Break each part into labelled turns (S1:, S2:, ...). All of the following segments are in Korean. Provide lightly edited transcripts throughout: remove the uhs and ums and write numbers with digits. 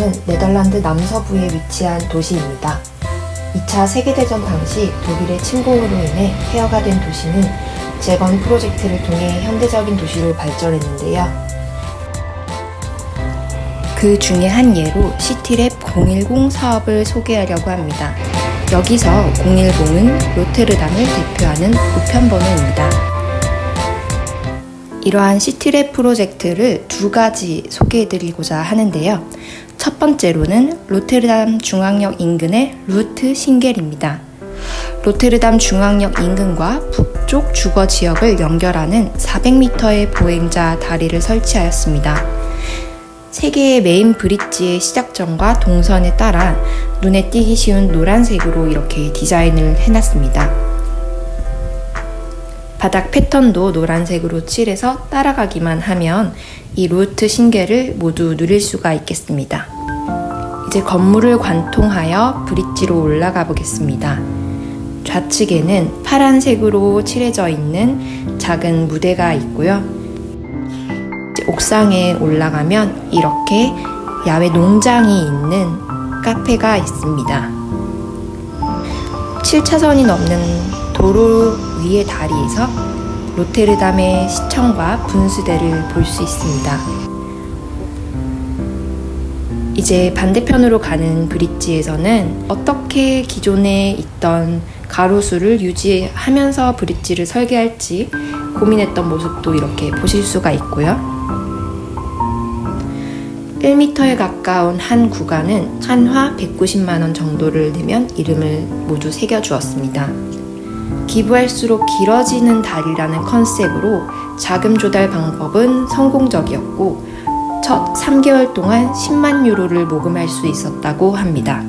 S1: 로테르담은 네덜란드 남서부에 위치한 도시입니다. 2차 세계대전 당시 독일의 침공으로 인해 폐허가 된 도시는 재건 프로젝트를 통해 현대적인 도시로 발전했는데요. 그 중에 한 예로 시티랩 010 사업을 소개하려고 합니다. 여기서 010은 로테르담을 대표하는 우편번호입니다. 이러한 시티랩 프로젝트를 두 가지 소개해드리고자 하는데요. 첫 번째로는 로테르담 중앙역 인근의 루트 신겔입니다. 로테르담 중앙역 인근과 북쪽 주거 지역을 연결하는 400m의 보행자 다리를 설치하였습니다. 세 개의 메인 브릿지의 시작점과 동선에 따라 눈에 띄기 쉬운 노란색으로 이렇게 디자인을 해놨습니다. 바닥 패턴도 노란색으로 칠해서 따라가기만 하면 이 루트 신겔을 모두 누릴 수가 있겠습니다. 이제 건물을 관통하여 브릿지로 올라가 보겠습니다. 좌측에는 파란색으로 칠해져 있는 작은 무대가 있고요. 옥상에 올라가면 이렇게 야외 농장이 있는 카페가 있습니다. 7차선이 넘는 도로 위의 다리에서 로테르담의 시청과 분수대를 볼 수 있습니다. 이제 반대편으로 가는 브릿지에서는 어떻게 기존에 있던 가로수를 유지하면서 브릿지를 설계할지 고민했던 모습도 이렇게 보실 수가 있고요. 1m에 가까운 한 구간은 한화 190만원 정도를 내면 이름을 모두 새겨주었습니다. 기부할수록 길어지는 다리라는 컨셉으로 자금 조달 방법은 성공적이었고 첫 3개월 동안 10만 유로를 모금할 수 있었다고 합니다.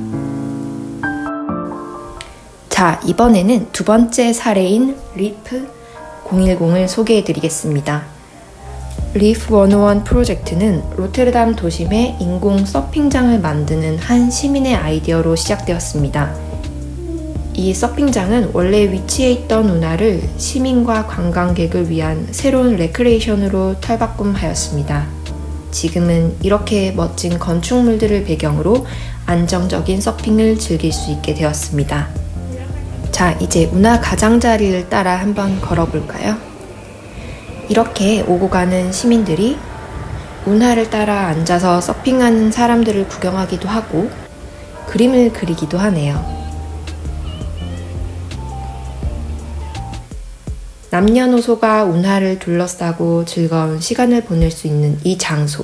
S1: 자, 이번에는 두 번째 사례인 리프 010을 소개해드리겠습니다. 리프 101 프로젝트는 로테르담 도심에 인공 서핑장을 만드는 한 시민의 아이디어로 시작되었습니다. 이 서핑장은 원래 위치해 있던 운하를 시민과 관광객을 위한 새로운 레크레이션으로 탈바꿈하였습니다. 지금은 이렇게 멋진 건축물들을 배경으로 안정적인 서핑을 즐길 수 있게 되었습니다. 자, 이제 운하 가장자리를 따라 한번 걸어볼까요? 이렇게 오고 가는 시민들이 운하를 따라 앉아서 서핑하는 사람들을 구경하기도 하고 그림을 그리기도 하네요. 남녀노소가 운하를 둘러싸고 즐거운 시간을 보낼 수 있는 이 장소.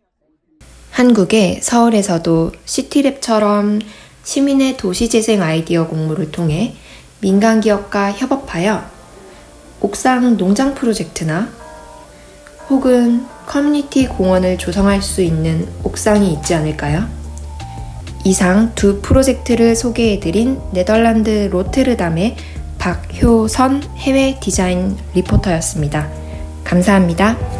S1: 한국의 서울에서도 시티랩처럼 시민의 도시재생 아이디어 공모를 통해 민간기업과 협업하여 옥상 농장 프로젝트나 혹은 커뮤니티 공원을 조성할 수 있는 옥상이 있지 않을까요? 이상 두 프로젝트를 소개해드린 네덜란드 로테르담의 박효선 해외 디자인 리포터였습니다. 감사합니다.